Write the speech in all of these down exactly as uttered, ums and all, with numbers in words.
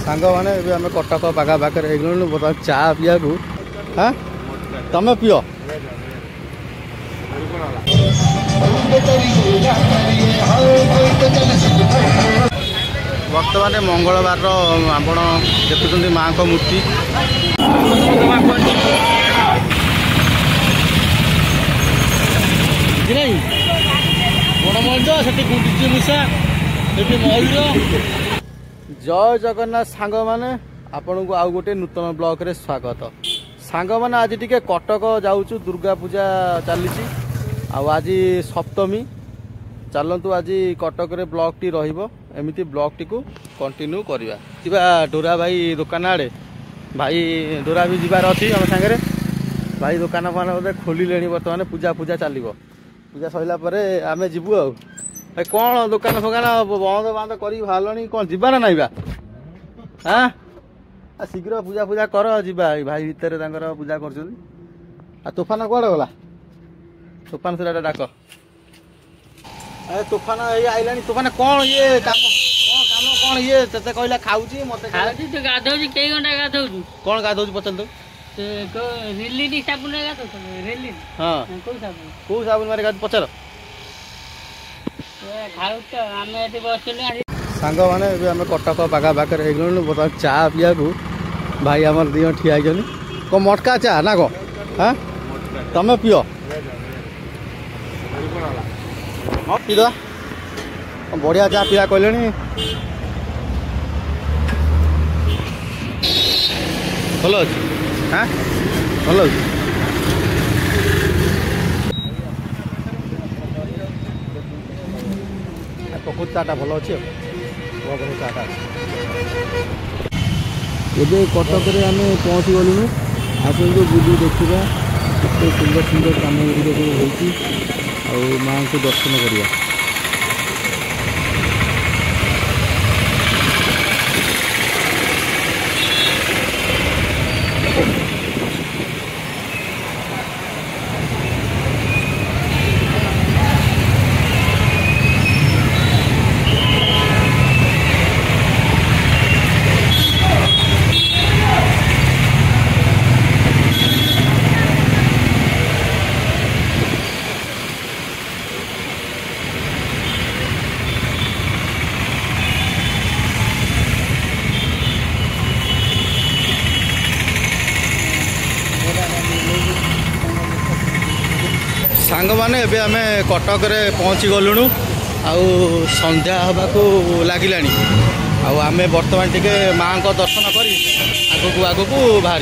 सांग मैंने आम कटक पगा पाखे गलु बर्तमान चा पिया को हाँ तमें पियो बर्तमान मंगलवार आप देखुं माँ को मूर्ति जय जगन्नाथ सांग मैंने आपण को आउ गोटे नूतन ब्लॉक रे स्वागत सांग मैंने आज टिके कटक जाऊँ दुर्गा पूजा चली आज सप्तमी चलतु आज कटक रे ब्लॉक टी रहिबो एमिति ब्लॉक टी को कंटिन्यू करवा जीवा डोरा भाई दुकान आड़े भाई डोरा भी जीवार अच्छी आम सागर भाई दुकान फान बोधे खोलिले बर्तमान पूजा पूजा चलो पूजा सरला आम जीवु आ भाई कौन दुकान फुकान बंद बांध कर बाहर कौन जीवा ना नाइबा हाँ शीघ्र पूजा पूजा कर जीवा भाई भितर पूजा कर तूफान कौड़े गला तूफान से डाक तूफान ये आइला तूफान कौन ये काम कौन काम कौन ये ते कहला खाऊची मते खाऊची तो गाधौची कई घंटा गाधौची कौन गाधौची पचल तो को रिलिनी साबुन गाधौ रिलिन हां को साबुन को साबुन मारे गाध पचल ए खाऊ तो हमें एते बसले सांग माने एबे हमें कटक पागा पाखे हे गलु बर्तमान चा पिया को भाई हमर दियो ठिया आइजनी को मटका चा ना को हां तमे पियो पीदा बढ़िया चा पिया कहले भल अच्छे हाँ भल अच्छे पकुड़ चाटा भल अच्छे चाटा एवं कटक आम पहुँची गलुनु आसतु बुली देखा केते सुंदर सुंदर काम गुड़िक हो माँ को दर्शन करिया सांग मैंने एबे आमे कटक रे पहुँची गलुणु आउ संध्या हवा को लगिला आमे बर्तमान टिके माँ को दर्शन करी आगु आगु बाहर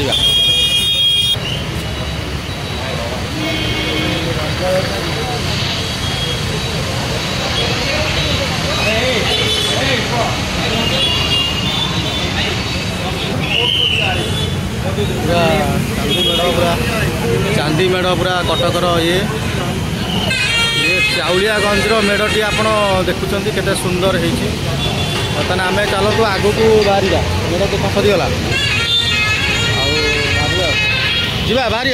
चांदी मेढ़ पूरा कटकर ये चाउलियागंज मेढ़टी आप देखुं केते सुंदर होती बर्तमान आम चलतु आगु को बाहर मेढ़ तो सरीगला जा बाहर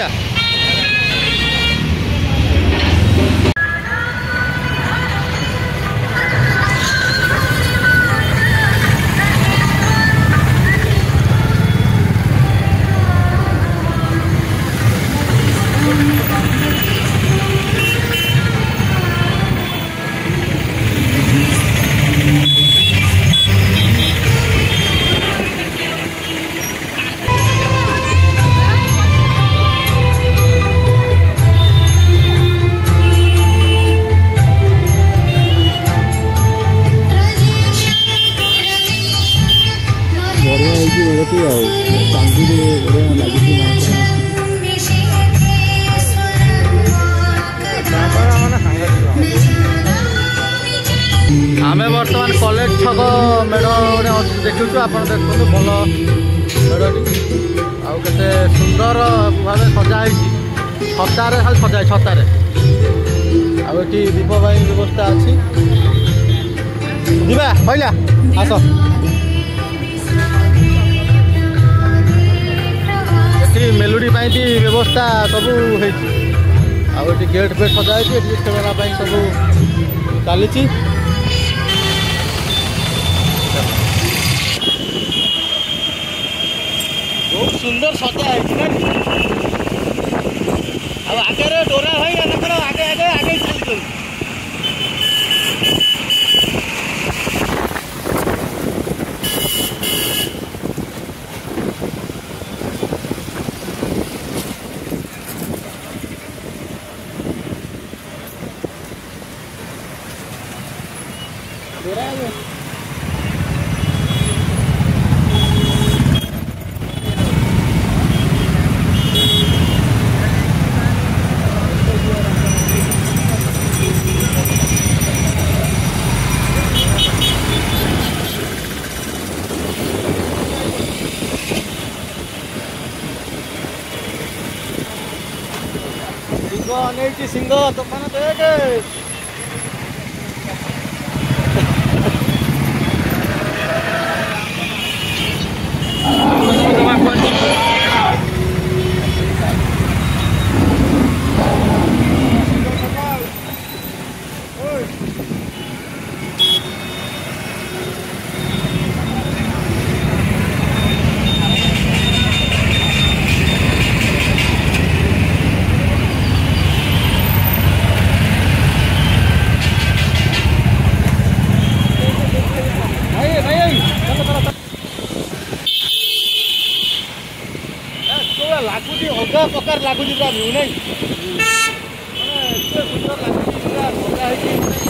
आम बर्तमान कॉलेज छक मेढ़ देखु आप देखो भल मेढ़टी आते सुंदर भाव सजाई छतार खाली सजाए छतार आठी दीप भाई व्यवस्था अच्छी जीवा कहला आस ये मेलोडी व्यवस्था सब होती गेट फेट सजाई खेलना सब चली सुंदर सजा है आगे डोरा भाई आगे आगे आगे चलते डोरा है सिंह सिंह तुफान देख लगुच अलग प्रकार लगुच पूरा भ्यू नहीं सुंदर लगुच पूरा मजा है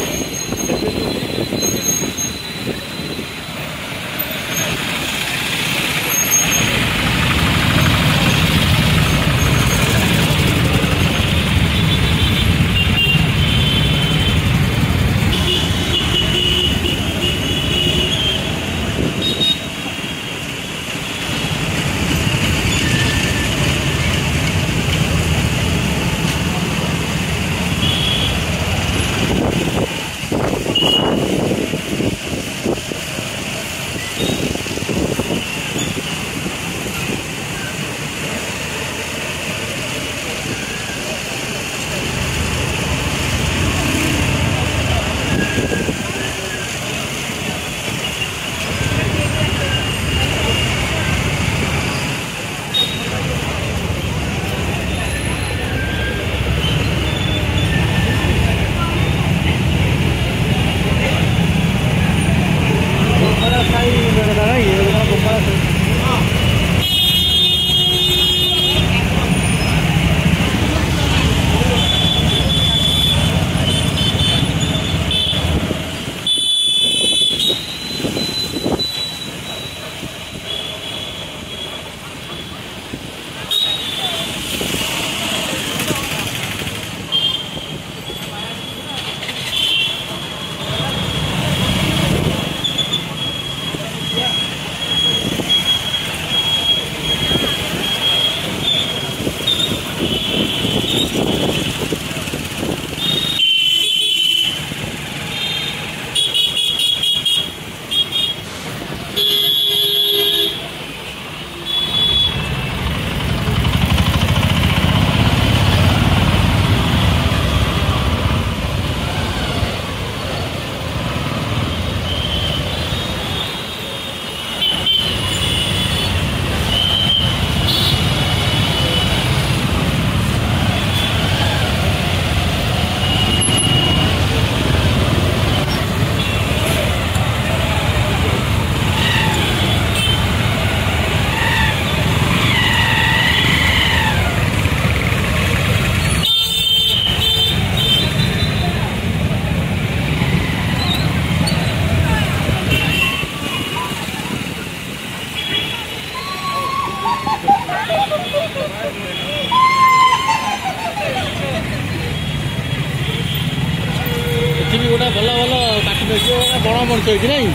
गोटे भल भल काटी बड़ मंच होती ना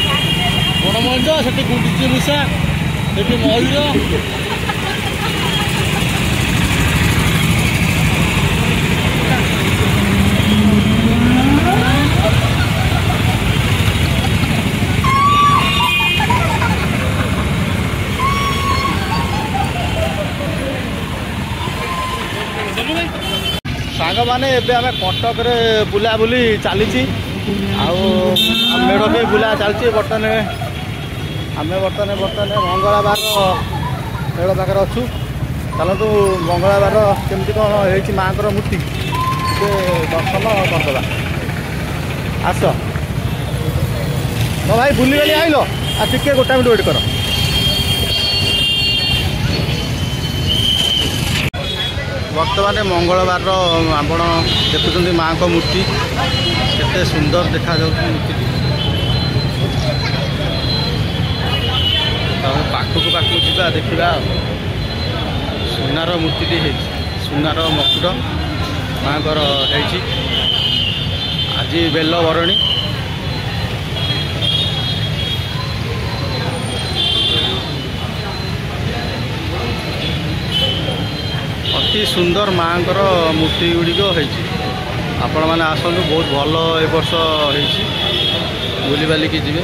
बड़ मंच से गुंडीची मूषा से मयूर सांग मैंने एवं कटक बुलाबुली चली मेढ़ भी बुला चलती बर्तमान आम बर्तमान बर्तमान मंगलवार मेढ़ पाखे अच्छु चलतु मंगलवार केमती कौन होती माँ मूर्ति दर्शन करदे आस तो भाई बुली गली आइल आ टिके गोटा मिनट वेट कर बर्तमान मंगलवार आपण देखुं माँ को मूर्ति केते सुंदर देखा मूर्ति पाखक पाखक जा देखा सुनार मूर्ति है सुनार मकुट माँ को आज बेल बरणी अति सुंदर माँ को मूर्ति गुड़िक आपण मैंने आसतु बहुत भल ए वर्ष बुली बालिकी जी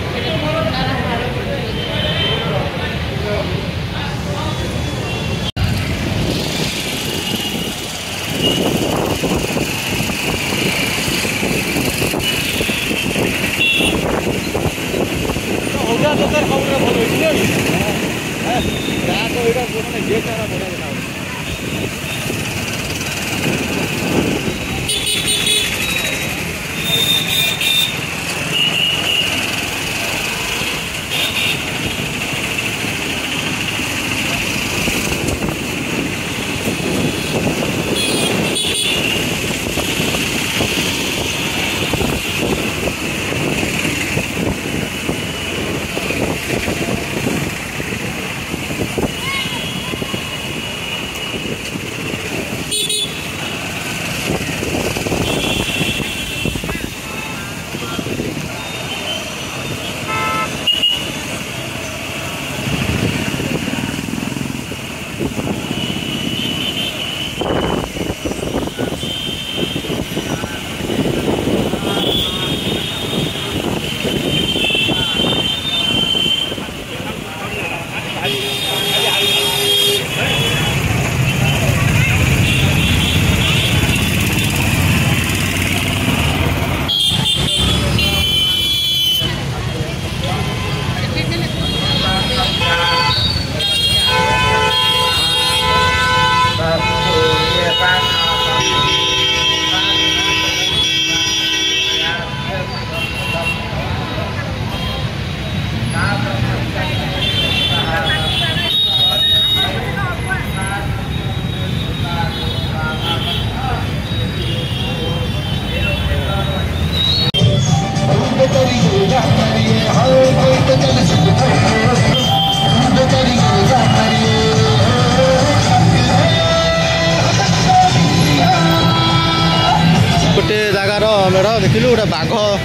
गोटे जगार मेढ़ देखिलु गोटे बाघ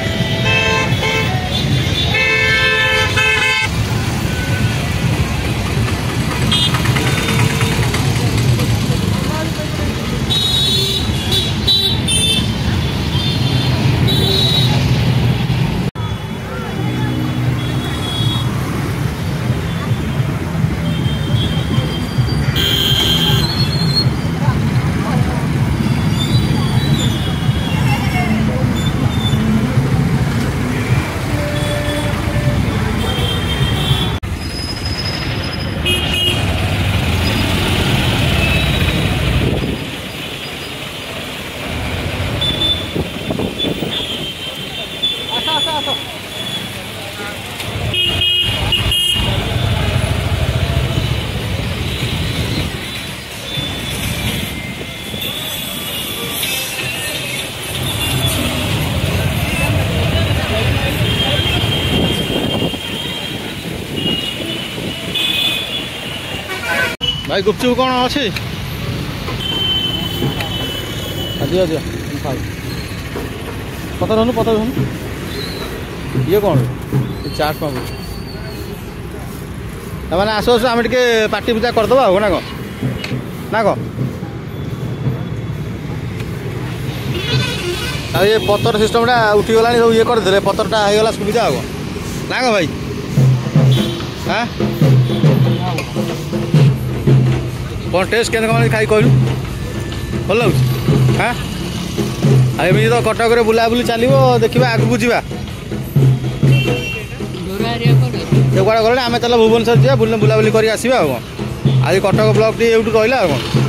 भाई गुपचुप कौन अच्छे दियो दियो खाओ पता रहनु पता रहनु ये कौन चाट पाबू मैंने आस आस आम टे पार्टी पूजा करदे हो ना कौन ना कौन ये पतर सिस्टमटा उठीगला सब ये करदे पतरटा होगा सुविधा हो ना कौन भाई हाँ कौन टेस्ट के खाई कहलु भल लगे हाँ एमती तो कटक बुलाबुली चलो देखा आगू जा कड़े आम चल भुवनेश्वर जा बुलाबुली कर आसवा आज कटक ब्लॉक टी एवटू रहा कौन